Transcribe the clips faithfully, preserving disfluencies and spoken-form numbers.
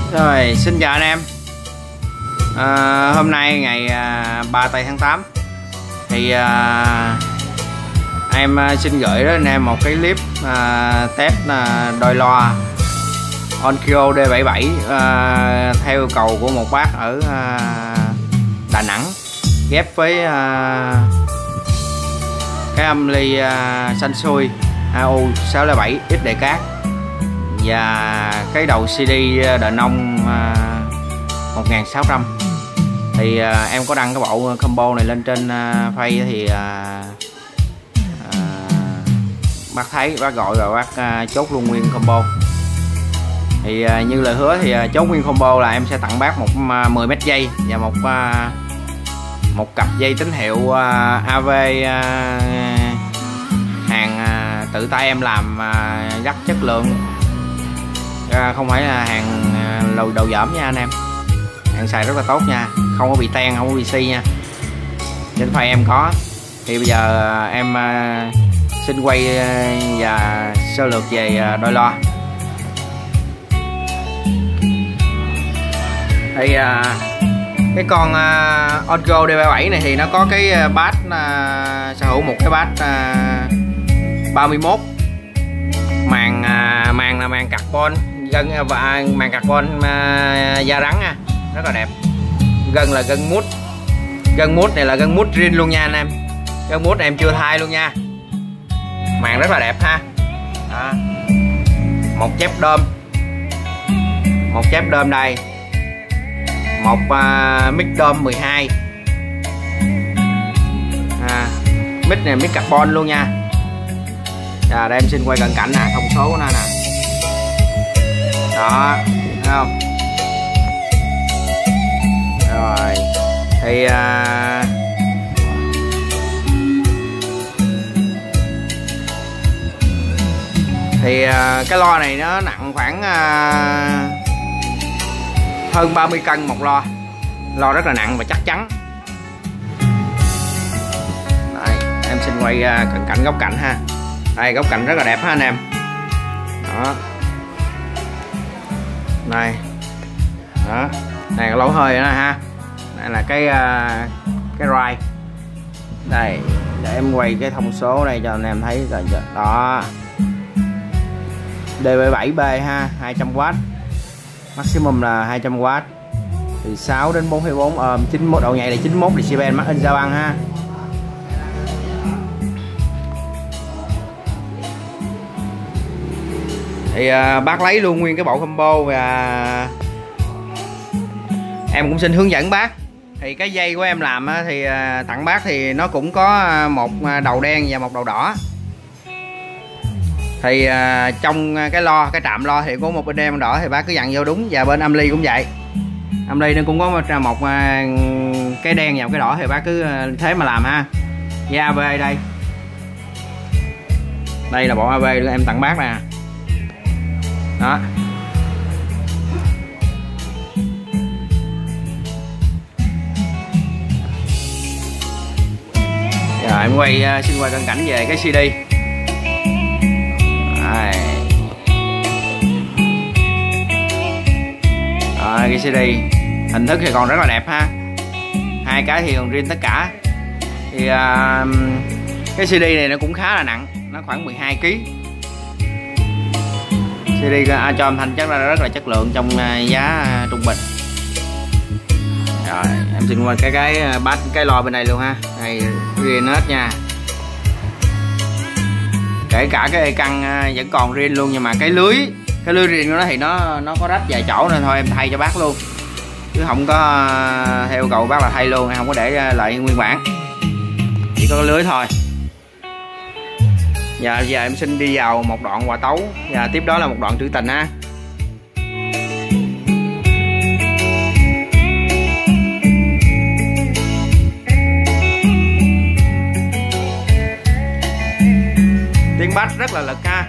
Rồi, xin chào anh em. à, Hôm nay ngày à, ba tây tháng tám thì à, em à, xin gửi đến anh em một cái clip à, test à, đôi loa Onkyo D bảy mươi bảy à, theo yêu cầu của một bác ở à, Đà Nẵng, ghép với à, cái âm ly à, Sansui A U sáu không bảy X đề cát và cái đầu xê đê đờ nông một nghìn sáu trăm. Thì à, em có đăng cái bộ combo này lên trên à, Face thì à, à, bác thấy, bác gọi và bác à, chốt luôn nguyên combo. Thì à, như lời hứa thì à, chốt nguyên combo là em sẽ tặng bác một à, mười mét dây và một à, một cặp dây tín hiệu à, a vê à, hàng à, tự tay em làm à, rất chất lượng, à, không phải là hàng à, lầu đầu dởm nha anh em. Hàng xài rất là tốt nha, không có bị ten, không có bị xi nha. Trên Face em có. Thì bây giờ à, em à, xin quay à, và sơ lược về à, đôi loa. Thì à, cái con uh, Onkyo D bảy mươi bảy này thì nó có cái uh, bass uh, sở hữu một cái bass uh, ba mươi mốt, màn uh, màn là màn carbon gân và uh, màn carbon uh, da rắn nha, rất là đẹp. Gân là gân mút, gân mút này là gân mút riêng luôn nha anh em, gân mút này em chưa thay luôn nha. Màn rất là đẹp ha. Đó. Một chép đơm, một chép đơm đây, một uh, mic đơm mười hai, à, mic này mic carbon luôn nha. Và đây em xin quay cận cảnh nè, thông số của nó nè, đó, thấy không? Rồi thì uh, thì uh, cái loa này nó nặng khoảng uh, hơn ba mươi cân một loa, loa rất là nặng và chắc chắn. Đây, em xin quay cận cảnh góc cạnh ha. Đây, góc cạnh rất là đẹp ha anh em. Đó. Đây. Đó. Này cái lỗ hơi đó ha. Đây là cái cái ride. Đây, để em quay cái thông số đây cho anh em thấy rồi. Đó. D bảy mươi bảy B ha, hai trăm oát. Maximum là hai trăm oát, từ sáu đến bốn mươi bốn ohm, chín mươi mốt độ nhạy là chín mươi mốt decibel, mắc in ra băng ha. Thì uh, bác lấy luôn nguyên cái bộ combo và em cũng xin hướng dẫn bác. Thì cái dây của em làm á, thì uh, tặng bác thì nó cũng có một đầu đen và một đầu đỏ. Thì uh, trong cái lo, cái trạm lo thì có một bên đen bên đỏ thì bác cứ dặn vô đúng. Và bên âm ly cũng vậy, âm ly nó cũng có một, một uh, cái đen và một cái đỏ thì bác cứ uh, thế mà làm ha. Và a vê đây, đây là bộ a vê em tặng bác nè. Đó. Rồi em quay uh, xin quay cận cảnh về cái xê đê. Đây. Rồi, cái xê đê hình thức thì còn rất là đẹp ha, hai cái thì còn riêng tất cả. Thì uh, cái xê đê này nó cũng khá là nặng, nó khoảng mười hai ki lô gam. xê đê uh, cho âm thanh chắc là rất là chất lượng trong uh, giá uh, trung bình. Rồi em xin qua cái cái uh, bass cái loa bên đây luôn ha, đây riêng hết nha. Kể cả cái căn vẫn còn riêng luôn, nhưng mà cái lưới cái lưới riêng của nó thì nó nó có rách vài chỗ nên thôi em thay cho bác luôn, chứ không có theo yêu cầu bác là thay luôn, em không có để lại nguyên bản, chỉ có cái lưới thôi. Và giờ em xin đi vào một đoạn hòa tấu và tiếp đó là một đoạn trữ tình ha. Tiếng bass rất là lực ha.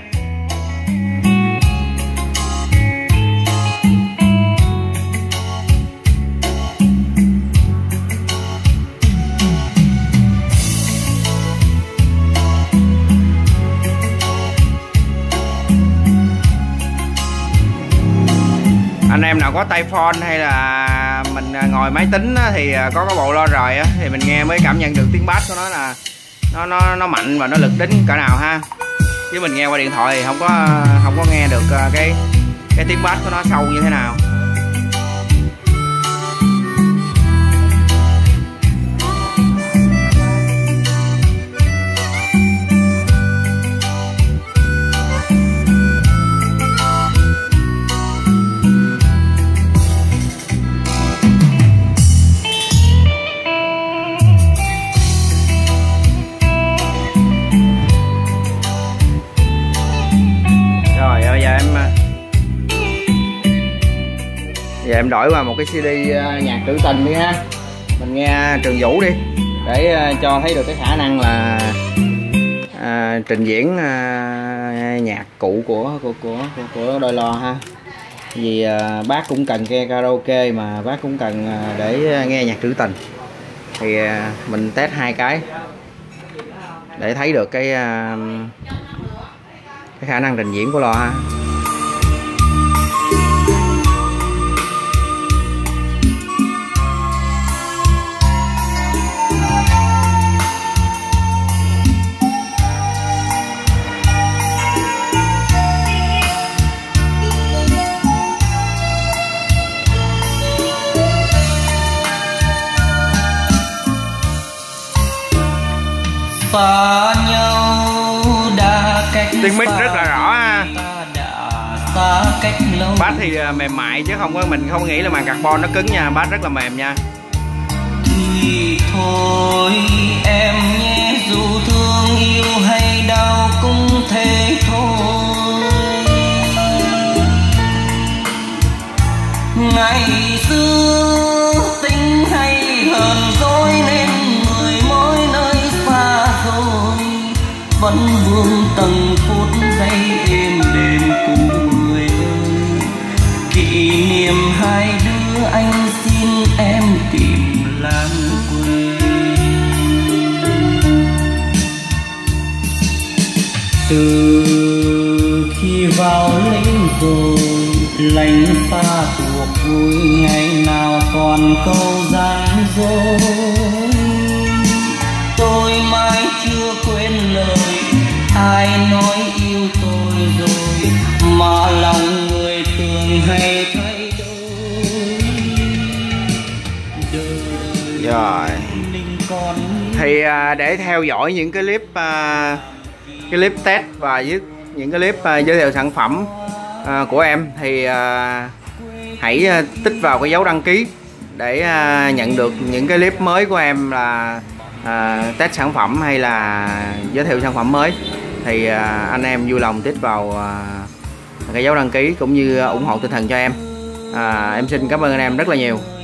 anh em nào có tay phone hay là mình ngồi máy tính á, thì có cái bộ lo rời á, thì mình nghe mới cảm nhận được tiếng bass của nó là nó nó nó mạnh và nó lực đến cỡ nào ha. Chứ mình nghe qua điện thoại thì không có không có nghe được cái cái tiếng bass của nó sâu như thế nào. Giờ em đổi qua một cái xê đê nhạc trữ tình đi ha. Mình nghe Trường Vũ đi để cho thấy được cái khả năng là à, trình diễn à, nhạc cụ của của của của, của đôi lo ha. Vì à, bác cũng cần nghe karaoke mà bác cũng cần à, để nghe nhạc trữ tình. Thì à, mình test hai cái để thấy được cái à, cái khả năng trình diễn của lo ha. Xa nhau đã cách tiếng mic rất là rõ ha. Xa cách lâu. Bass thì mềm mại chứ không có, mình không nghĩ là màn carbon nó cứng nha, bass rất là mềm nha. Thì thôi em nhé, dù thương yêu hay đau cũng thế thôi. Ngày xưa tình hay hờn dỗi nên người mỗi nơi xa rồi, vẫn vương từng phút giây êm đềm cùng người ơi. Kỷ niệm hai đứa anh xin em tìm lãng quên. Từ khi vào lính rồi lạnh xa thuộc vui, ngày nào còn câu gian dối. Tôi mãi chưa quên lời ai nói yêu tôi rồi, mà lòng người thường hay thay đổi. Đời Rồi còn thì à, để theo dõi những cái clip à, cái clip test và với những cái clip à, giới thiệu sản phẩm à, của em thì à, hãy à, tích vào cái dấu đăng ký để à, nhận được những cái clip mới của em là à, test sản phẩm hay là giới thiệu sản phẩm mới. Thì à, anh em vui lòng tích vào à, cái dấu đăng ký cũng như ủng hộ tinh thần cho em. à, em xin cảm ơn anh em rất là nhiều.